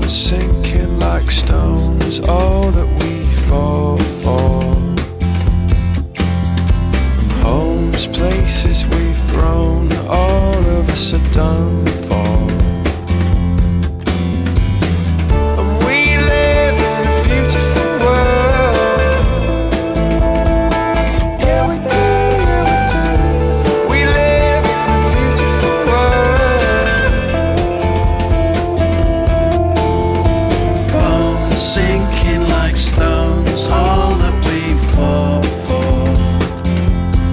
sinking like stones, all that we fall for. Homes, places we've grown, all of us are done for. And we live in a beautiful world. Yeah, we do, yeah, we do. We live in a beautiful world. Bones sinking like stones, all that we fall for.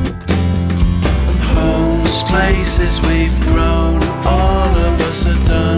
Places we've grown, all of us are done.